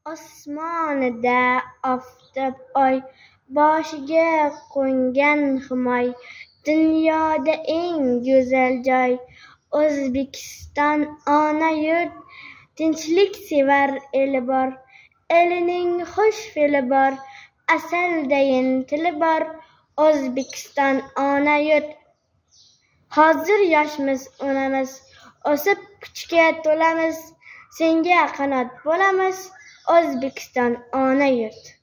Osmonida oftob oy, boshiga qo'ngan Humoy. Dunyoda eng go'zal joy O'zbekiston ona yurt. Tinchliksevar eli bor, elining xush fe'li bor, asaldayin tili bor O'zbekiston ona yurt. Hozir yoshmiz, o'namiz, o'sib kuchga to'lamiz, senga qanot bo'lamiz O'zbekiston ona yurt.